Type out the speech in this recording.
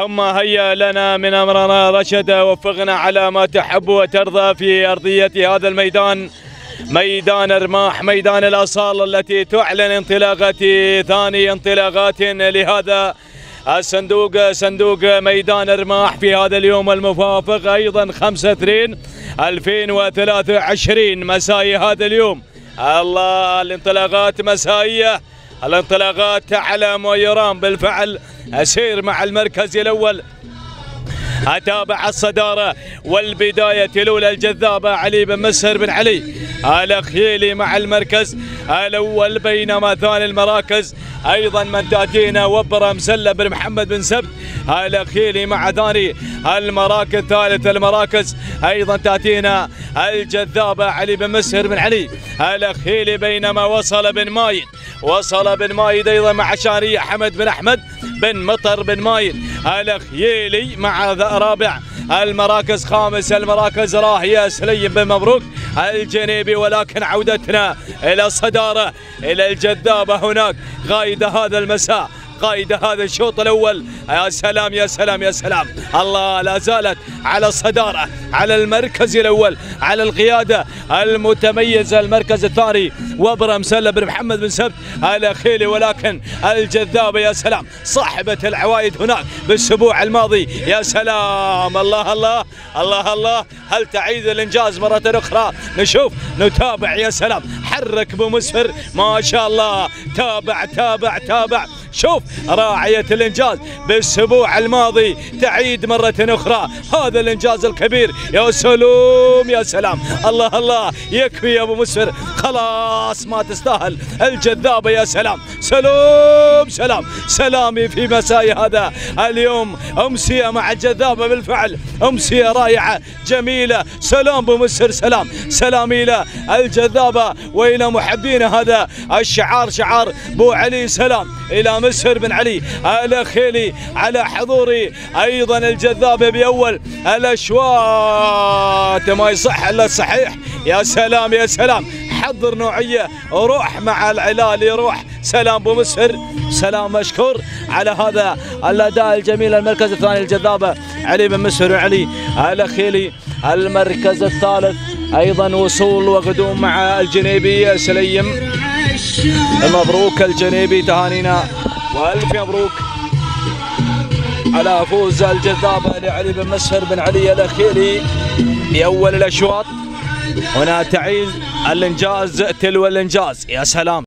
اللهم هيا لنا من أمرنا رشدا، وفقنا على ما تحب وترضى في أرضية هذا الميدان، ميدان رماح، ميدان الأصالة التي تعلن انطلاقة ثاني انطلاقات لهذا الصندوق، صندوق ميدان رماح في هذا اليوم الموافق أيضا 5/2/2023 مساء هذا اليوم. الله، الانطلاقات مسائية، الانطلاقات تعلم ويرام بالفعل. أسير مع المركز الأول، أتابع الصدارة والبداية الأولى الجذابة علي بن مسهر بن علي الأخيلي مع المركز الأول، بينما ثاني المراكز أيضا من تأتينا وبرة مسلة بن محمد بن سبت الأخيلي مع ثاني المراكز. ثالث المراكز أيضا تأتينا الجذابة علي بن مسهر بن علي الأخيلي، بينما وصل بن مايد أيضا مع شارية حمد بن أحمد بن مطر بن مايد الأخيلي مع رابع المراكز. خامس المراكز راهية سليم بن مبروك الجنيبي. ولكن عودتنا إلى الصدارة، إلى الجذابة هناك قائد هذا المساء، قائد هذا الشوط الأول. يا سلام يا سلام يا سلام، الله، لا زالت على الصدارة، على المركز الأول، على القيادة المتميزة. المركز الثاني وبرة مسلة بن محمد بن سبت الأخيلي. ولكن الجذابة يا سلام صاحبة العوايد هناك بالأسبوع الماضي. يا سلام، الله الله الله الله، هل تعيد الإنجاز مرة أخرى؟ نشوف نتابع. يا سلام، حرك ابو مسهر ما شاء الله، تابع تابع تابع. شوف راعية الإنجاز بالأسبوع الماضي تعيد مرة أخرى هذا الإنجاز الكبير. يا سلام يا سلام، الله الله، يكفي يا أبو مسهر، خلاص ما تستاهل الجذابة. يا سلام، سلام سلام سلامي في مساء هذا اليوم. أمسية مع الجذابة بالفعل، أمسية رائعة جميلة. سلام أبو مسهر، سلام سلام إلى الجذابة وإلى محبين هذا الشعار، شعار بو علي. سلام إلى مسهر بن علي الأخيلي على حضوري أيضا الجذابة بأول الأشواط، ما يصح إلا الصحيح. يا سلام يا سلام، حضر نوعية، روح مع العلال، روح. سلام أبو مسهر، سلام، مشكور على هذا الأداء الجميل. المركز الثاني الجذابة علي بن مسهر علي الأخيلي. المركز الثالث أيضا وصول وقدوم مع الجنيبي سليم. مبروك الجنيبي، تهانينا والف مبروك على فوز الجذابة لعلي بن مسهر بن علي الأخيلي بأول الأشواط. هنا تعيد الإنجاز تلو الإنجاز. يا سلام.